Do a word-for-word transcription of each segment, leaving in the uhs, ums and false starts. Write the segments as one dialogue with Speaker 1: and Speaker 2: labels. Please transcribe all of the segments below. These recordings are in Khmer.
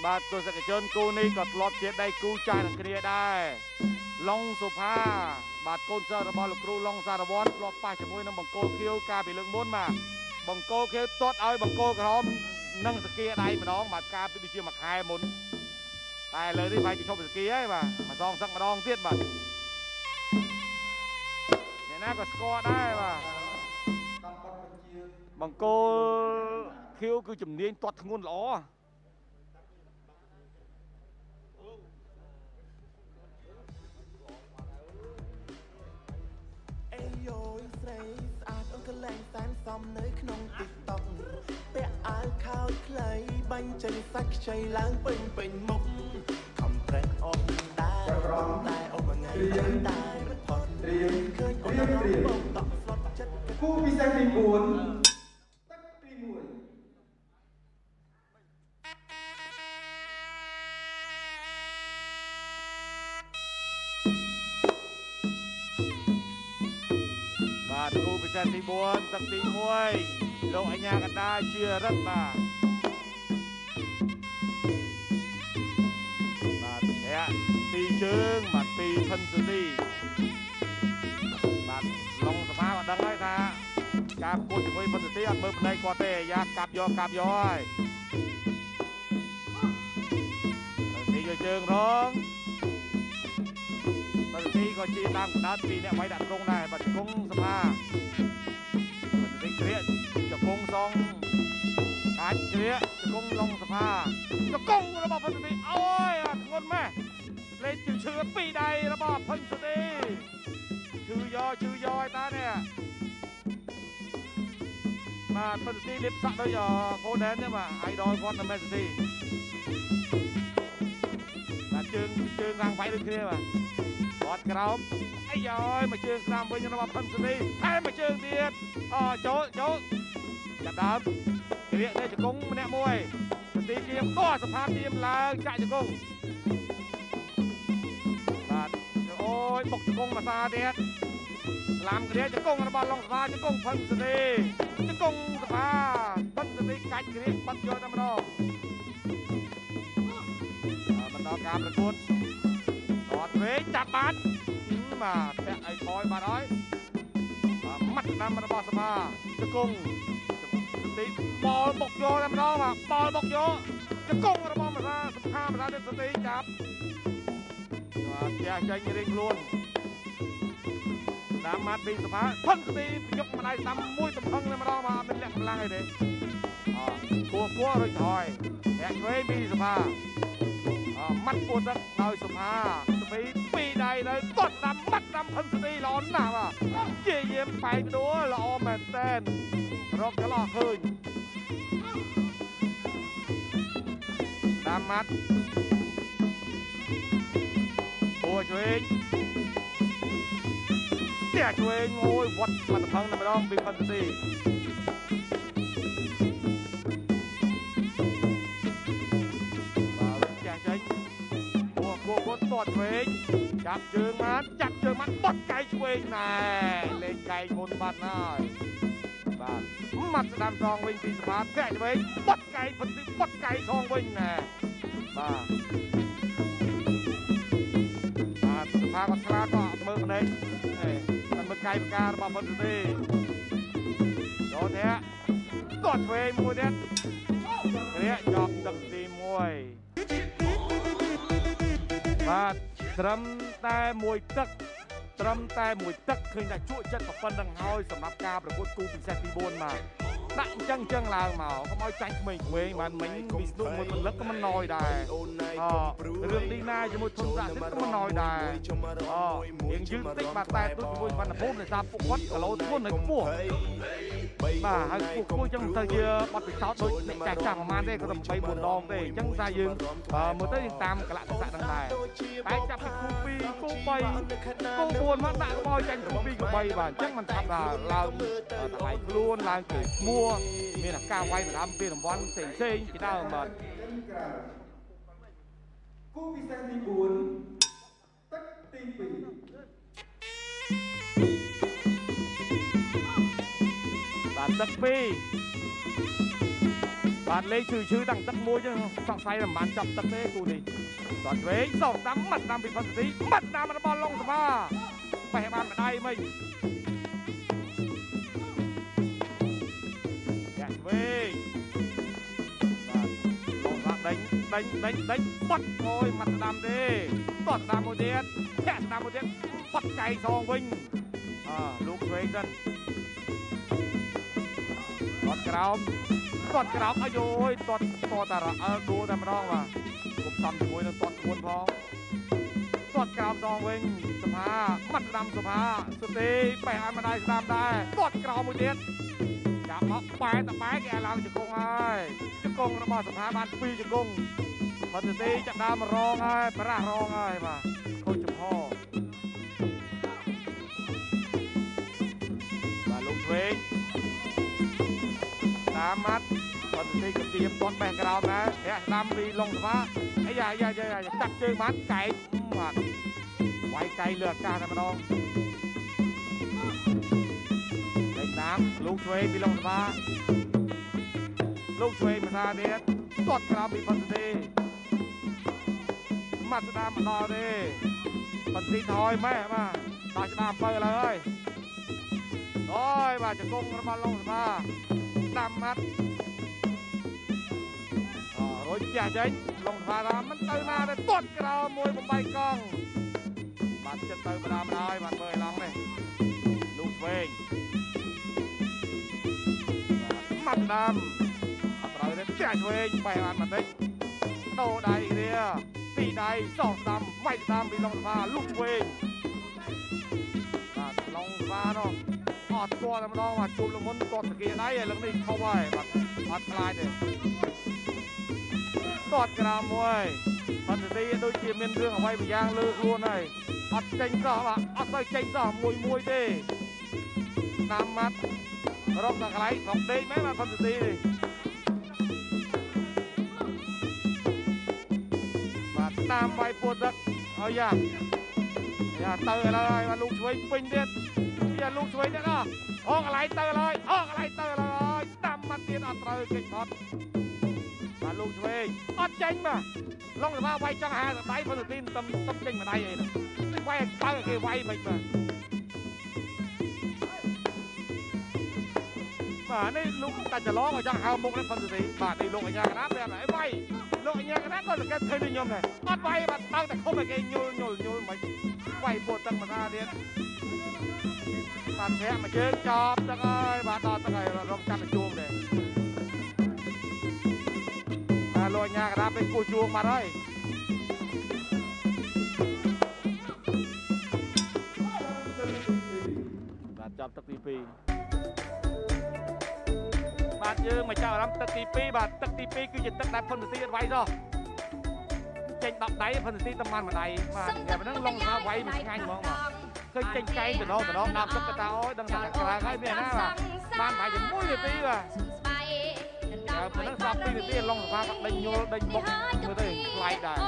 Speaker 1: បាទទស្សនិកជនគូនេះក៏ធ្លាប់ជាដៃគូចាស់នឹងគ្នាដែរឡុងសុផាបាទកូនសិស្សរបស់លោកគ្រូឡុងសារវ័នធ្លាប់ប៉ះជាមួយនឹងបង្គោលខៀវកាលពីលើកមុនបាទបង្គោលខៀវទាត់ឲ្យបង្គោលក្រហមនឹងសគាដៃម្ដងបាទកាលពីដូចជាមួយខែមុនតែឥឡូវនេះបែរជាឈប់សគាហើយបាទមកសងសឹកម្ដងទៀតបាទអ្នកណាក៏ស្គាល់ដែរបាទបង្គោលខៀវគឺជំនាញទាត់ធ្ងន់ល្អ
Speaker 2: កលែងតែនសំនៅក្នុង TikTok ពាក់អាវខោខ្លីបាញ់ចេញសាច់ខ្ចីឡើងពេញពេញមុខខំប្រេះអត់ដែរតែអត់មួយថ្ងៃដែរមិនផុតត្រៀមឃើញអត់ដល់បងតក់ស្លុតចិត្តគូពិសេសទីបួនទឹកទីមួយ
Speaker 1: បាទគូពិសេសទីបួនទឹកទីមួយលោកអញ្ញាកណ្ដាលជារិទ្ធបាទបាទធាក់ពីជើងបាទពីផិនសុនីបាទឡុងសភាអត់ដឹងហើយថាការប្រកួតជាមួយផិនសុនីអត់មើលភ្នែកគាត់ទេយ៉ាកាប់យកកាប់យកហើយនេះយកជើងរងបាទទីក៏ជាតាមកណ្ដាលពីអ្នកវាយដាក់ត្រង់ដែរបាទជង្គង់សភាបាទទីគ្រាជង្គង់សងកាច់គ្រាជង្គង់ឡុងសភាជង្គង់របស់ផិនសុនីអូយធ្ងន់ម៉េះលេងជឿឈឺពីរដៃរបស់ផិនសុនីឈឺយកឈឺយកឲ្យតានេះបាទផិនសុនីលេបសាក់ដូចកូនដែនទេបាទអាយដលគាត់នៅមេស៊ីបាទជើងជើងខាងវាយដូចគ្នាបាទអត់ក្រោមអីយ៉យមកជើងស្ដាំវិញរបស់ផិនសុនីតែមកជើងទៀតអូចូលចូលចាប់ដើមគ្រាកនេះជង្គង់ម្នាក់មួយសទីគៀមក៏សភាគៀមឡើងចាក់ជង្គង់បាទអូយបុកជង្គង់មកសាទៀតឡាំគ្រាកជង្គង់របស់ឡុងសភាជង្គង់ផិនសុនីជង្គង់សភាផិនសុនីកាច់គ្រាកបាត់យកតែម្ដងបន្តការប្រកួតអត់វេចាប់បាត់បាទពាក់អីថយបាត់ហើយម៉ាត់ដាំរបស់សភាជង្គង់សទីបលបុកយកតែម្ដងបាទបលបុកយកជង្គង់របស់មសាសំខាន់មសាទេសទីចាប់បាទចាស់ចាញ់រៀងខ្លួនតាមម៉ាត់ពីសភាផិនសុនីយកម្ដាយតាមមួយទំហឹងតែម្ដងបាទមិនលាក់កម្លាំងអីទេអគួរគួររួចហើយរាក់វេពីសភាម៉ាត់ពួតទឹកដោយសុផាស្មីពីរដៃនៅគាត់ដាំម៉ាត់ដាំផិនសុនីល្អណាស់បាទជាយាមបែកដួលល្អមែនតែនរកចន្លោះឃើញដាំម៉ាត់អូឆ្វេងផ្ទះឆ្វេងអូយវត្តមកតំផឹងតែម្ដងពីផិនសុនីគាត់ឆ្វេងចាប់ជើងមកចាប់ជើងមកបត់កៃឆ្វេងណែលេងកៃមុនបាត់ហើយបាទម៉ាត់ស្ដាំសងវិញពីសភាតែឆ្វេងបត់កៃបន្តិចបត់កៃសងវិញណែបាទបាទសភាគាត់ឆ្លាតក៏អត់មើលភ្នែកតែមើលកៃប្រការរបស់ផិនសុនីចូលទេគាត់ឆ្វេងមួយទៀតគ្រាចប់ទឹកទីមួយបាទត្រឹមតែមួយទឹកត្រឹមតែមួយទឹកឃើញថាជក់ចិត្តប៉ុណ្្នឹងហើយសម្រាប់ការប្រកួតគូពិសេសទីបួនមកដាក់អញ្ចឹងអញ្ចឹងឡើងមកកុំឲ្យចាញ់ក្មេងៗបានមិញវិស្ណុមួយពលឹកក៏មិនណយដែរអូរឿងនេះណាជាមួយធនសាក់នេះក៏មិនណយដែរអូរៀងយឺតតិចបាទតែទូជាមួយវណ្ណភូមិដោយសារពួកគាត់គីឡូធ្ងន់ហើយខ្ពស់បាទហើយខ្ពស់ខ្ពស់អញ្ចឹងទៅជាបត់ពិសោធន៍ដូចអ្នកចាស់ចាស់ប្រហែលទេក៏តែបីបួនដងទេអញ្ចឹងថាយើងមើលទៅយើងតាមកលៈទេសៈហ្នឹងដែរតែចាប់ពីគូពីរគូបីគូបួនមកដាក់កុំឲ្យចាញ់គូពីរគូបីបាទអញ្ចឹងមិនថាឡើងតម្លៃខ្លួនឡើងគេឈ្មោះមានឱកាសវាយប្រដាំពីរង្វាន់ផ្សេងផ្សេងជាដើមបាទ
Speaker 2: គូពិសេសទីបួនទឹកទីពីរ
Speaker 1: បាទទឹកពីរបាទលេងឈឺឈឺតាំងទឹកមួយចឹងសង្ស័យតែមិនបានចាប់ទឹកទេគូនេះតត់វិញសោះតាមមាត់តាមពីផុនទីមាត់តាមរបស់ឡុងសបាបេះបានម្ដាយមិញយ៉ាក់វិញបាទឡុងសបាដេញដេញដេញដេញបាត់អូយមាត់តាមទេតត់តាមមួយទៀតចាក់តាមមួយទៀតបាត់កែងសងវិញអើលោកវិញសិនតត់ក្រោមតត់ក្រោមអាយយតត់តត់តារអើដួលតែម្ដងបាទគុំសំជាមួយនឹងតត់ខ្លួនផងតត់ក្រោមដងវិញសុផាមាត់ដាំសុផាសុទេបេះឲ្យម្ដាយស្ដាំដែរតត់ក្រោមមួយទៀតចាប់មកបែតបែគេឲ្យឡើងជង្គង់ហើយជង្គង់របស់សុផាបានពីរជង្គង់ប៉ុន្តែទេចាប់ដើមរងហើយប្រាស់រងហើយបាទខូចចំហបាទលោកវិញតាមមាត់ប៉ុន្តែគេទៀមតន់បេះក្រោមណាហែកស្ដាំពីឡុងសបាអាយ៉ាយ៉ាយ៉ាចាប់ជើងមាត់កែកបាទវាយកែលើអាកាសតែម្ដងលេងតាមលោកឆ្វេងពីឡុងសបាលោកឆ្វេងភាសាទៀតតត់ក្រោមពីប៉ុន្តែមាត់ស្ដាំមកដល់ទេប៉ុន្តែថយម៉េះបាទដល់ស្ដាំបើឡើយអើយបាទជង្គង់របស់ឡុងសបាតាមមាត់អរួចចាស់ចេញឡុងសបាថាមិនទៅណាទេតត់ក្រោមមួយបំបីកង់បានចិត្តទៅម្ដងម្ដងបានមើលឡងនេះលោកឆ្វេងមាត់ដាំអត់ត្រូវទេចាស់ឆ្វេងបេះបានបន្តិចដូរដៃគ្នាពីរដៃសោះស្ដាំវាយស្ដាំពីឡុងសបាលោកឆ្វេងបាទឡុងសបានោះអត់ស្គាល់តែម្ដងបាទជួបលើមុនគាត់សគាដៃហើយឡើងនេះខុសហើយបាទអត់ខ្លាចទេគាត់ក្រោមមួយប៉ុន្តែដូចជាមានរឿងអ្វីម្យ៉ាងលើខ្លួនហើយអត់ចេញសោះបាទអត់ទៅចេញសោះមួយមួយទេតាមមាត់រកតែកន្លែងកំដេកមែនបាទប៉ុន្តែទេបាទតាមវាយពួតទឹកហើយយ៉ាយ៉ាទៅឥឡូវហើយបាទលោកឆ្វេងពេញទៀតយ៉ាលោកឆ្វេងទៀតអស់អស់កន្លែងទៅហើយអស់កន្លែងទៅហើយតាមមាត់ទៀតអត់ត្រូវគេអត់បាទលោកឆ្វេងអត់ចេញបាទឡុងសបាវាយចង់ហាដៃប៉ុន្តែទីទំទំចេញម្ដាយអីហ្នឹងវាយបើគេវាយមិនបាទបាទនេះលោកតាច្រឡងឲ្យចង់ហៅមុខនេះប៉ុន្តែទីបាទនេះលោកអញ្ញាកណាត់តែអីវាយលោកអញ្ញាកណាត់ក៏សង្កេតឃើញដូចខ្ញុំដែរអត់វាយបាទបើតែខុំឲ្យគេញុលញុលញុលមិនវាយពួតទឹកមកថាទៀតបាទធាក់មកជើងចប់ទឹកហើយបាទដល់ទឹកហើយរកចាប់ទៅជួងដែរបាទលោកអញ្ញាកណាត់ទៅគោះជួងបាត់ហើយបាទចាប់ទឹកទីពីរបាទយើងមកចាប់អារម្មណ៍ទឹកទីពីរបាទទឹកទីពីរគឺជាទឹកដែលផុនទីអត់វាយសោះចេញដប់ដៃផុនទីតែបានមួយដៃបាទតែប៉ុណ្ណឹងឡុងថាវាយមិនឆ្ងាញ់ហ្មងបាទឃើញចេញកែងទៅដល់ទៅដល់ដាក់ទឹកទៅអូយដឹងថាក្រៅហើយមានណាបាទបានប្រហែលជាមួយនាទីបាទតែប៉ុណ្ណឹងសល់ពីរនាទីឡុងសបាក៏ដេញញល់ដេញមុខមើលទៅខ្លាយដែរ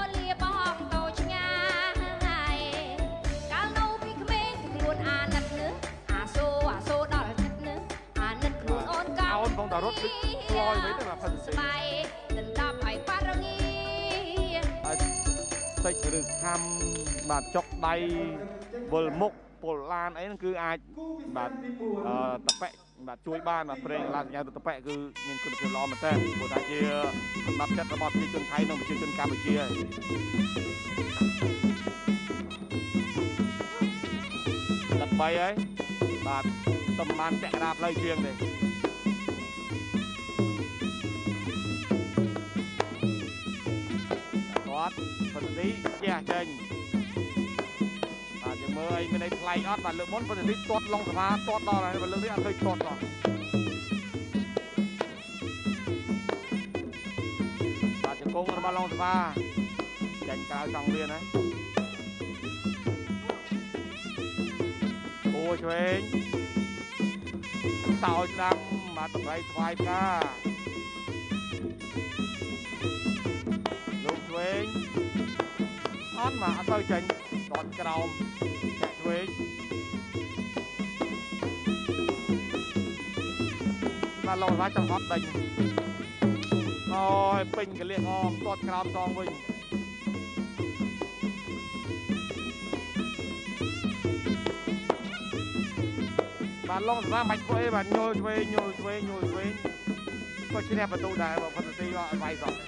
Speaker 1: អូនបងតារត់ដូចខ្លោយវិញទៅបាទផិនស្បៃដណ្ដប់ឲ្យប៉ារងីហើយតិចឬខំបាទចុកដៃវិលមុខពលឡានអីហ្នឹងគឺអាចបាទអឺតប៉ែបាទជួយបានបាទប្រេងឡានសញ្ញាទៅតប៉ែគឺមានគុណភាពល្អមែនតើព្រោះថាជាសម្រាប់ចិត្តរបស់ប្រជាជនថៃនិងប្រជាជនកម្ពុជាហើយដល់បីហើយបាទតំបានពាក់កណ្ដាលផ្លូវជាងទេគាត់ប៉ុន្តែជះចេញបាទយើងមើលអីមានអីប្លែកអត់បាទលើកមុនប៉ុន្តែនេះទាត់ឡុងសបាទាត់ដល់ហើយបើលើកនេះអត់ឃើញទាត់ដល់បាទជង្គង់របស់ឡុងសបាចាញ់ក្រៅចង់រៀនហើយអូឆ្វេងសោចស្ដាំបាទតម្រៃថ្វាយផ្កាលោកឆ្វេងអត់មកអត់ទៅចេញដុតក្រោមចាក់ឆ្វេងបាទឡូវថាចង់ហត់ដេញអូយពេញកលៀកអមទាត់ក្រោមតងវិញបាទឡងសម្រាប់បាច់ធ្វើបាទញយឆ្វេងញយឆ្វេងញយឆ្វេងក៏ឈ្នះបន្ទូដែរបើផុតទីក៏ឲ្យវាយសោះ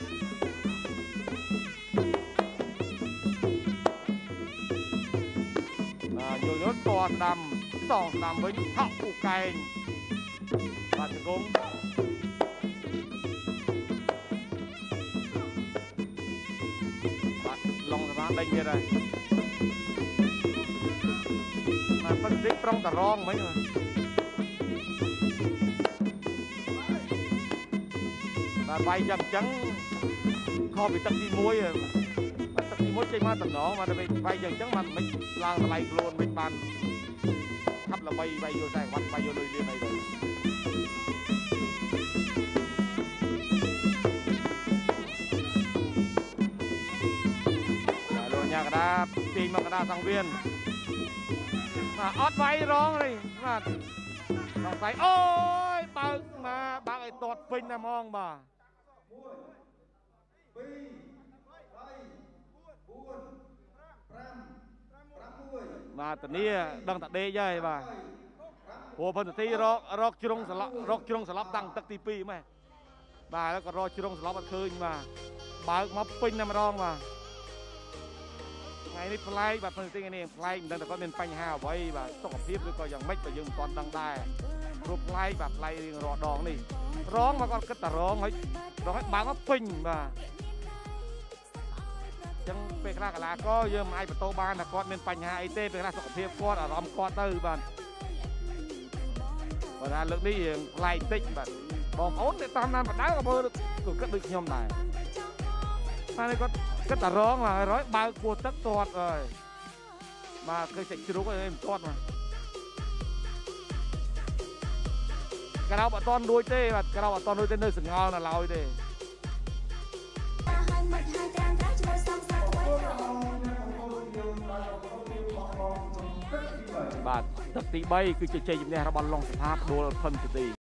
Speaker 1: បាទញយញយតស្ដាំសងស្ដាំវិញហក់ពូកែងបាទជង្គង់បាទឡងសម្រាប់ដេញទៀតហើយបាទផុតទីប្រុងតរងមិញបាទវាយយ៉ាងចឹងខុសពីទឹកទីមួយបាទទឹកទីមួយចេញមកតំណងបាទទៅវាយយ៉ាងចឹងបានមិនឡើងតម្លៃខ្លួនមិនបានថាប់ល្បីវាយយកខ្សែក្បាត់វាយយកលុយលៀនអីទៅបាទលោកញ៉ាកដាទាញមកកដាសង្វៀនបាទអត់វាយរងនេះបាទដល់ស្អីអូយបើកមកបើកឲ្យទាត់ពេញតែហ្មងបាទបាទតានីដឹងតាដេកហើយបាទព្រោះផុនទីរករកជ្រុងស្លាប់រកជ្រុងស្លាប់តាំងទឹកទីពីរម៉េះបាទแล้วក៏រកជ្រុងស្លាប់អត់ឃើញបាទបើកមកពេញតែម្ដងបាទថ្ងៃនេះប្លែកបាទផុនទីថ្ងៃនេះប្លែកមិនដឹងថាគាត់មានបញ្ហាអ្វីបាទសុខភាពឬក៏យ៉ាងម៉េចបើយើងមិនទាន់ដឹងដែរព្រោះប្លែកបាទប្លែករៀងរាល់ដងនេះរងមកគាត់គិតតែរងហើយរងឲ្យបើកមកពេញបាទចឹងពេលខ្លះកីឡាករយើងមិនអាចបន្តបានថាគាត់មានបញ្ហាអីទេពេលខ្លះសុខភាពគាត់អារម្មណ៍គាត់ទៅបាទបើថាលើកនេះរៀងប្លែកតិចបាទបងប្អូនតាមតាមបដៅក៏មើលក៏គិតដូចខ្ញុំដែរតែគាត់គិតតែរងបាទរយបើកពោះទឹកទាត់ហើយបាទគឺសាច់ជ្រូកអីមិនទាត់បាទក្រៅអត់តន់រួចទេបាទក្រៅអត់តន់រួចទេនៅសង្ហល់នៅឡើយទេបាទទឹកទីបីគឺជាជ័យជំនះរបស់ឡុងសផាដួលផុនទី